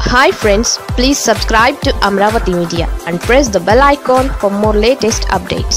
Hi friends, please subscribe to Amravati Media and press the bell icon for more latest updates.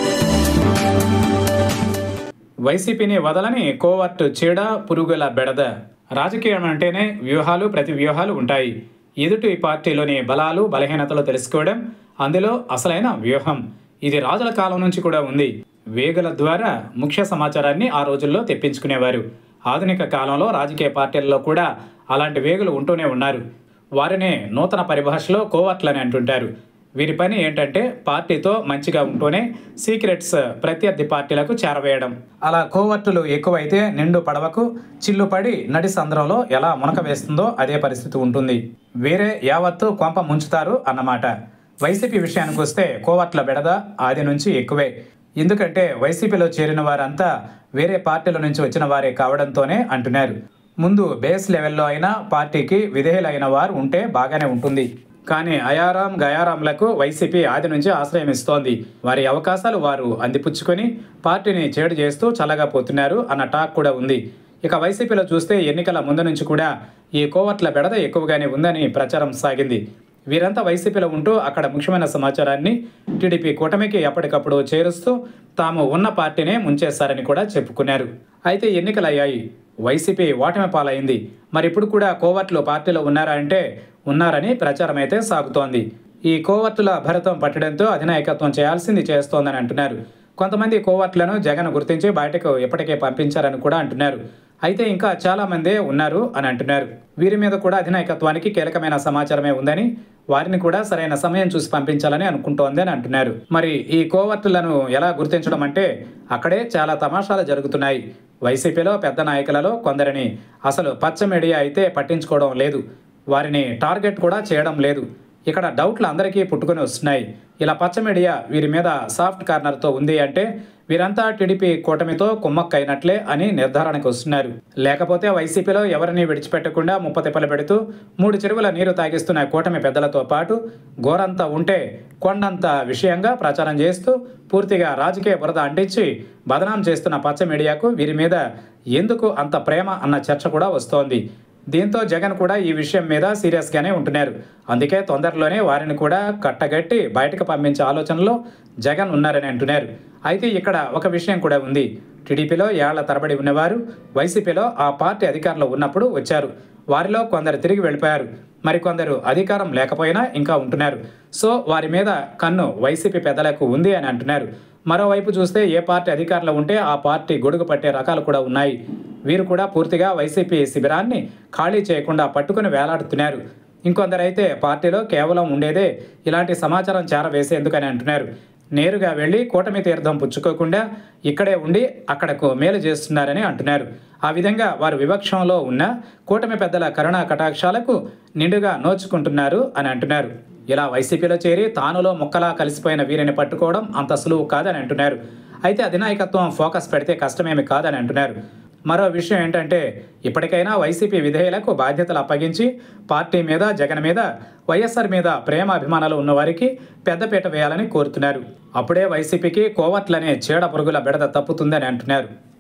వైసీపీని వదలని covert చీడ పురుగుల బెడద. రాజకీయం అంటేనే వ్యూహాలు ప్రతి వ్యూహాలు ఉంటాయి. ఎదుటి పార్టీలోని బలాలు బలహీనతలు తెలుసుకోవడం అందులో అసలైన వ్యూహం. ఇది రాజుల కాలం నుంచి కూడా ఉంది. వేగుల ద్వారా ముఖ్య సమాచారాన్ని ఆ రోజుల్లో తెప్పించుకునేవారు. ఆధునిక కాలంలో రాజకీయ పార్టీల్లో కూడా అలాంటి వేగులు ఉంటూనే ఉన్నారు. వారినే నూతన పరిభాషలో కోవర్ట్లని అంటుంటారు. వీరి పని ఏంటంటే పార్టీతో మంచిగా ఉంటూనే సీక్రెట్స్ ప్రత్యర్థి పార్టీలకు చేరవేయడం. అలా కోవర్టులు ఎక్కువైతే నిండు పడవకు చిల్లుపడి నడి సంద్రంలో ఎలా మునక వేస్తుందో అదే పరిస్థితి ఉంటుంది. వేరే యావత్తు కొంప ముంచుతారు అన్నమాట. వైసీపీ విషయానికి వస్తే కోవర్ట్ల బెడద ఆది నుంచి ఎక్కువే. ఎందుకంటే వైసీపీలో చేరిన వారంతా వేరే పార్టీల నుంచి వచ్చిన వారే కావడంతోనే అంటున్నారు. ముందు బేస్ లెవెల్లో అయినా పార్టీకి విధేయులైన వారు ఉంటే బాగానే ఉంటుంది. కానీ అయారాం గయారాంలకు వైసీపీ ఆది నుంచి ఆశ్రయం ఇస్తోంది. వారి అవకాశాలు వారు అందిపుచ్చుకొని పార్టీని చేడు చేస్తూ చల్లగా పోతున్నారు అన్న టాక్ కూడా ఉంది. ఇక వైసీపీలో చూస్తే ఎన్నికల ముందు నుంచి కూడా ఈ కోవర్ట్ల బెడద ఎక్కువగానే ఉందని ప్రచారం సాగింది. వీరంతా వైసీపీలో ఉంటూ అక్కడ ముఖ్యమైన సమాచారాన్ని టీడీపీ కూటమికి ఎప్పటికప్పుడు చేరుస్తూ తాము ఉన్న పార్టీనే ముంచేస్తారని కూడా చెప్పుకున్నారు. అయితే ఎన్నికలయ్యాయి. వైసీపీ ఓటమి పాలైంది. మరి ఇప్పుడు కూడా కోవర్ట్లు పార్టీలో ఉన్నారా అంటే ఉన్నారని ప్రచారం అయితే సాగుతోంది. ఈ కోవర్టుల భరతం పట్టడంతో అధినాయకత్వం చేయాల్సింది చేస్తోందని అంటున్నారు. కొంతమంది కోవర్ట్లను జగన్ గుర్తించి బయటకు ఇప్పటికే పంపించారని కూడా అంటున్నారు. అయితే ఇంకా చాలా మందే ఉన్నారు అని అంటున్నారు. వీరి మీద కూడా అధినాయకత్వానికి కీలకమైన సమాచారమే ఉందని, వారిని కూడా సరైన సమయం చూసి పంపించాలని అనుకుంటోంది అని అంటున్నారు. మరి ఈ కోవర్టులను ఎలా గుర్తించడం అంటే అక్కడే చాలా తమాషాలు జరుగుతున్నాయి. వైసీపీలో పెద్ద నాయకులలో కొందరిని అసలు పచ్చ మీడియా అయితే పట్టించుకోవడం లేదు. వారిని టార్గెట్ కూడా చేయడం లేదు. ఇక్కడ డౌట్లు అందరికీ పుట్టుకొని వస్తున్నాయి. ఇలా పచ్చ మీడియా వీరి మీద సాఫ్ట్ కార్నర్తో ఉంది అంటే వీరంతా టీడీపీ కూటమితో కుమ్మక్కైనట్లే అని నిర్ధారణకు వస్తున్నారు. లేకపోతే వైసీపీలో ఎవరిని విడిచిపెట్టకుండా ముప్పతిప్పలు పెడుతూ 3 చెరువుల నీరు తాగిస్తున్న కూటమి పెద్దలతో పాటు గోరంతా ఉంటే కొండంత విషయంగా ప్రచారం చేస్తూ పూర్తిగా రాజకీయ బురద అంటించి బదనాం చేస్తున్న పచ్చ మీడియాకు వీరి మీద ఎందుకు అంత ప్రేమ అన్న చర్చ కూడా వస్తోంది. దీంతో జగన్ కూడా ఈ విషయం మీద సీరియస్గానే ఉంటున్నారు. అందుకే తొందరలోనే వారిని కూడా కట్టగట్టి బయటకు పంపించే ఆలోచనలో జగన్ ఉన్నారని అంటున్నారు. అయితే ఇక్కడ ఒక విషయం కూడా ఉంది. టీడీపీలో ఏళ్ల తరబడి ఉన్నవారు వైసీపీలో ఆ పార్టీ అధికారంలో ఉన్నప్పుడు వచ్చారు. వారిలో కొందరు తిరిగి వెళ్ళిపోయారు. మరికొందరు అధికారం లేకపోయినా ఇంకా ఉంటున్నారు. సో వారి మీద కన్ను వైసీపీ పెద్దలకు ఉంది అని అంటున్నారు. మరోవైపు చూస్తే ఏ పార్టీ అధికారంలో ఉంటే ఆ పార్టీ గొడుగు పట్టే రకాలు కూడా ఉన్నాయి. వీరు కూడా పూర్తిగా వైసీపీ శిబిరాన్ని ఖాళీ చేయకుండా పట్టుకుని వేలాడుతున్నారు. ఇంకొందరైతే పార్టీలో కేవలం ఉండేదే ఇలాంటి సమాచారం చేరవేసేందుకని అంటున్నారు. నేరుగా వెళ్ళి కూటమి తీర్థం పుచ్చుకోకుండా ఇక్కడే ఉండి అక్కడకు మేలు చేస్తున్నారని అంటున్నారు. ఆ విధంగా వారు వివక్షంలో ఉన్న కూటమి పెద్దల కరుణా కటాక్షాలకు నిండుగా నోచుకుంటున్నారు అని అంటున్నారు. ఇలా వైసీపీలో చేరి తానులో ముక్కలా కలిసిపోయిన వీరిని పట్టుకోవడం అంత సులువు కాదని అంటున్నారు. అయితే అధినాయకత్వం ఫోకస్ పెడితే కష్టమేమి కాదని అంటున్నారు. మరో విషయం ఏంటంటే ఇప్పటికైనా వైసీపీ విధేయులకు బాధ్యతలు అప్పగించి పార్టీ మీద జగన్ మీద వైఎస్ఆర్ మీద ప్రేమ అభిమానాలు ఉన్నవారికి పెద్దపీట వేయాలని కోరుతున్నారు. అప్పుడే వైసీపీకి కోవర్ట్లనే చీడ పురుగుల బెడద తప్పుతుందని అంటున్నారు.